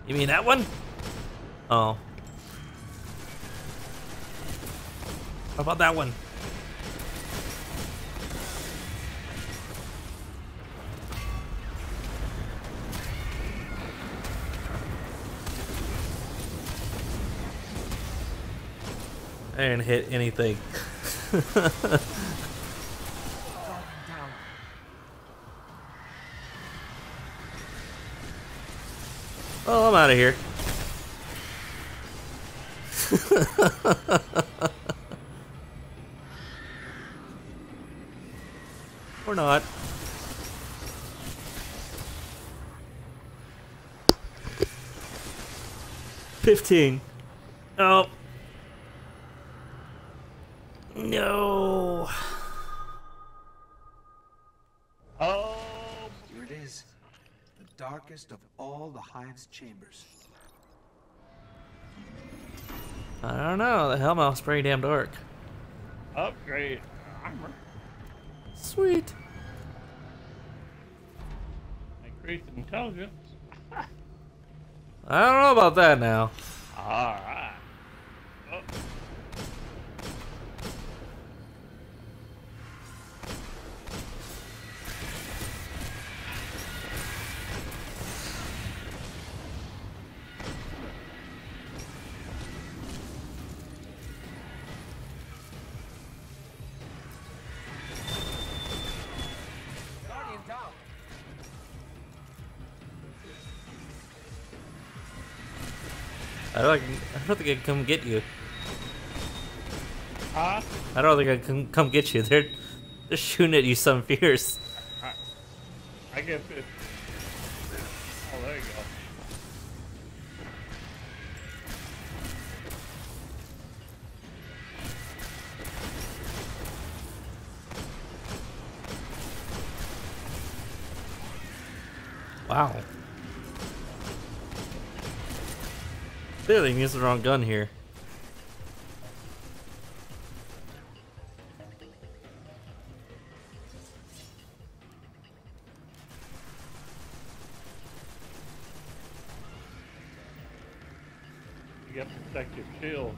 You mean that one? Oh. How about that one? I didn't hit anything. Oh, I'm out of here. Or not. 15. Oh. No. Oh, here it is. The darkest of all the hive's chambers. I don't know. The Hellmouth's pretty damn dark. Upgrade armor. Sweet. Increased intelligence. I don't know about that now. Alright. Oh. Guardian's out. I don't think I can come get you. Huh? I don't think I can come get you. They're shooting at you some fierce. I guess it. Oh, there you go. Wow. Clearly, I'm using the wrong gun here. You got protective shield.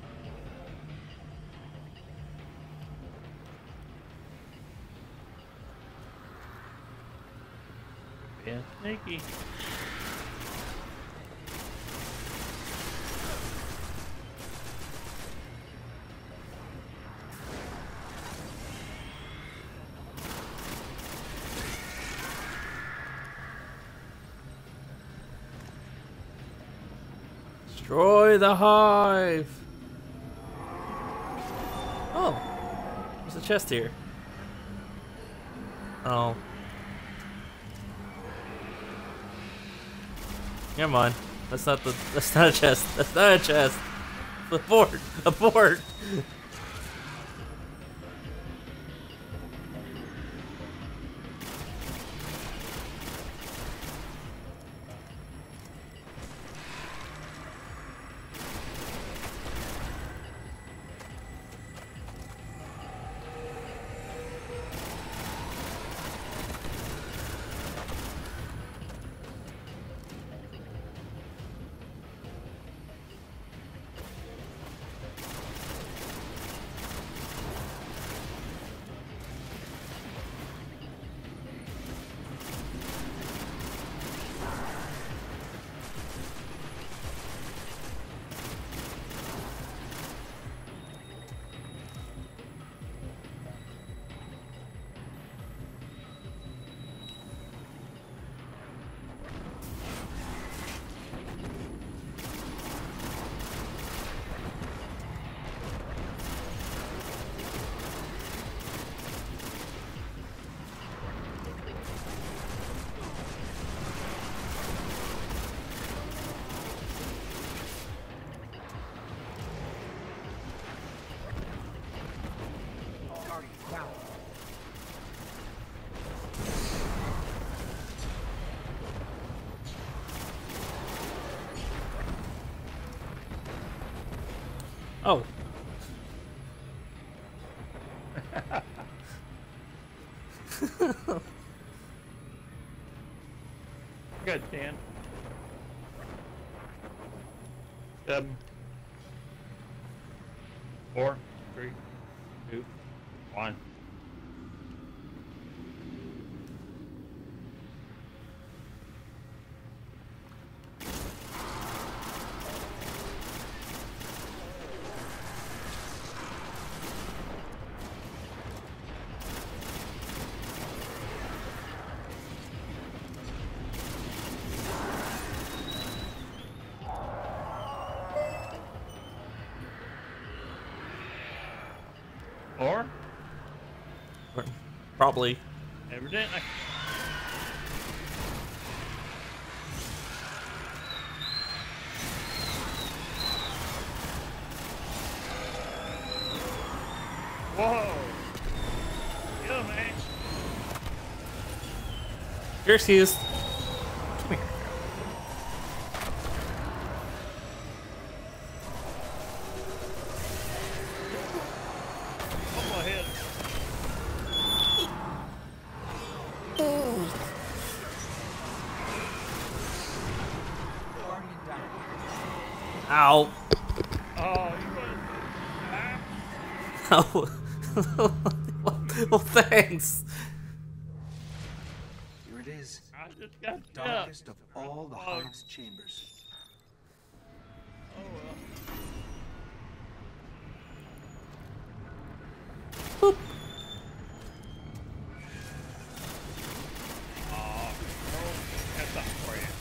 Yeah, sneaky. Destroy the hive! Oh, there's a chest here. Oh. Never mind. That's not a chest. That's not a chest. Abort! Abort! Guardian's down. Oh. Good, Dan. 7, 4, 3, 2, 1. Or Probably. evidently. Whoa! Kill man. You're excused. Oh my head. Guardian down. Ow. Oh, you want Oh. Well, thanks. Here it is. I just got The darkest of all the hive's chambers. Oh well. Boop. Oh, that's not for you.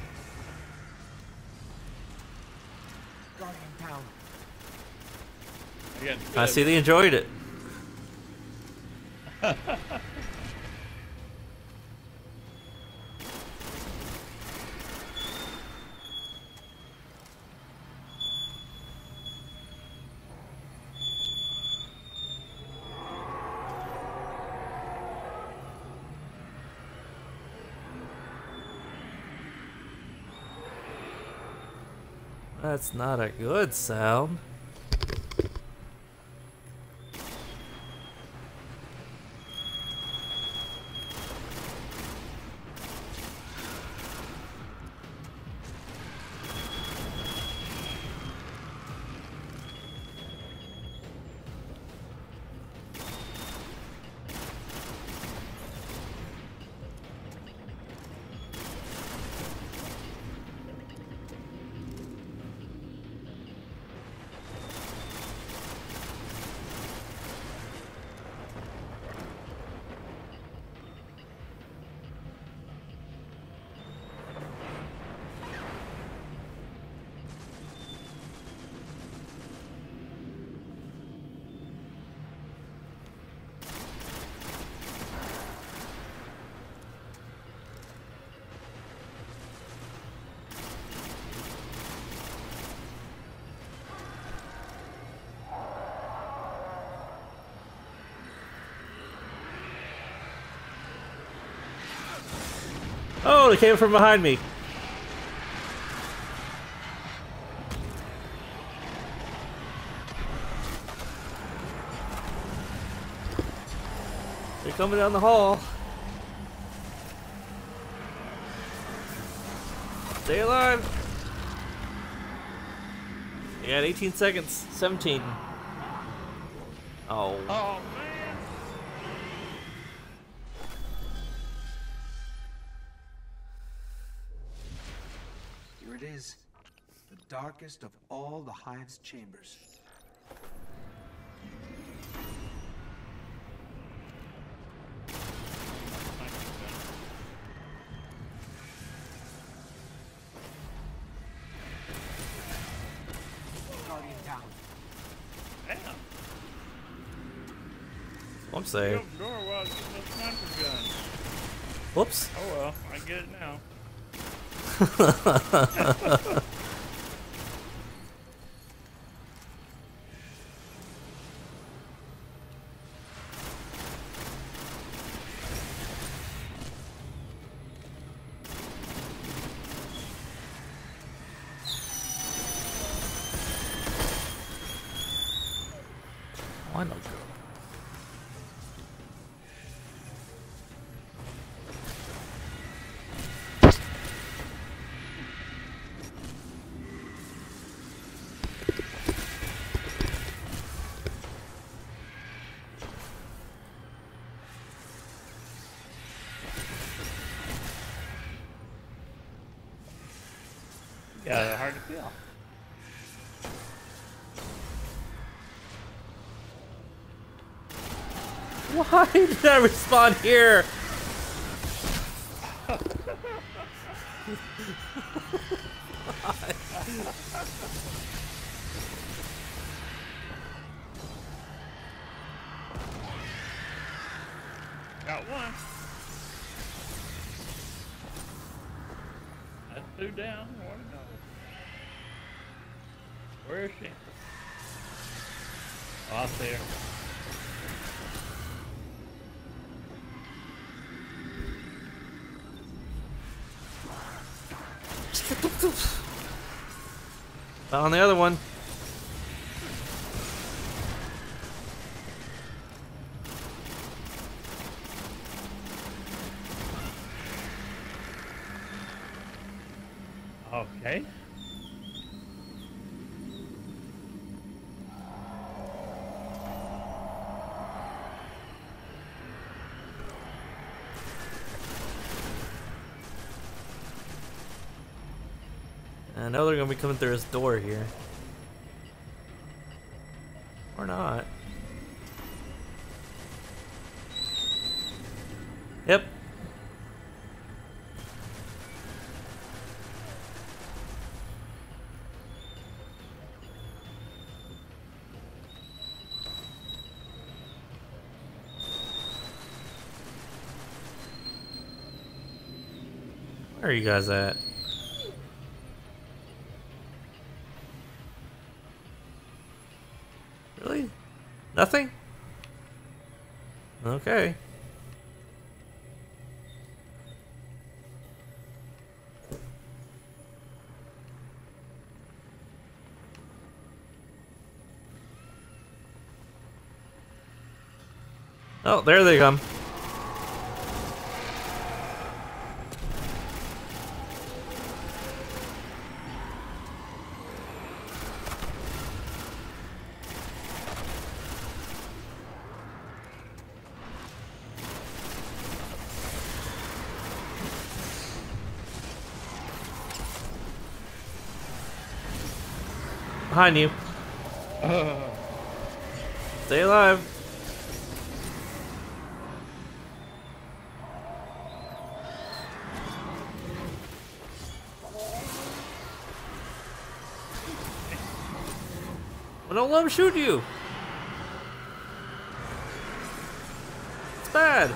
Guardian down. Again, I see they enjoyed it. That's not a good sound. Oh, they came from behind me. They're coming down the hall. Stay alive. You got 18 seconds. 17. Oh. Oh man. Here it is. The darkest of all the hive's chambers. Guardian down. Damn. I'm saying. Open the door while I was getting those sniper guns. Whoops. Oh well, I get it now. Why not? Yeah, hard to kill. Why did I respawn here? Got one. That's two down. One to go. Where is she? Oh, I see her. Found the other one. Okay. I know they're gonna be coming through this door here. Or not. Yep. Where are you guys at? Really? Nothing? Okay. Oh, there they come. Behind you. Stay alive. Well, don't let him shoot you. It's bad.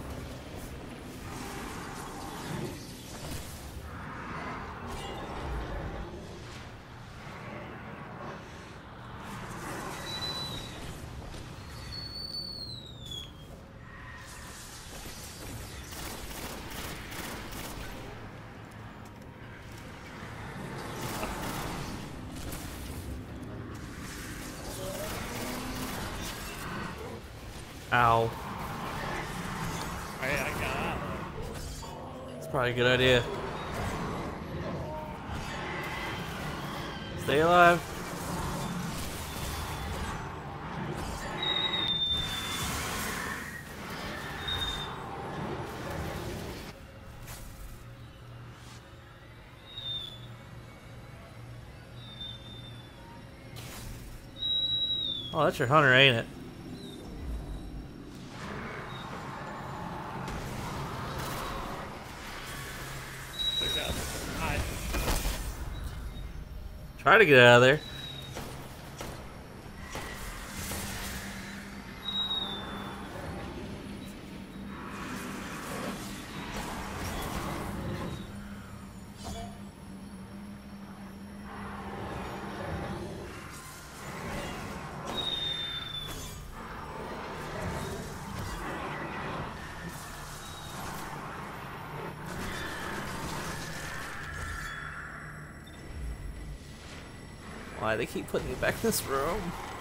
Ow. Hey, I got out. It's probably a good idea. Stay alive. Oh, that's your hunter, ain't it? Try to get out of there. Why they keep putting me back in this room?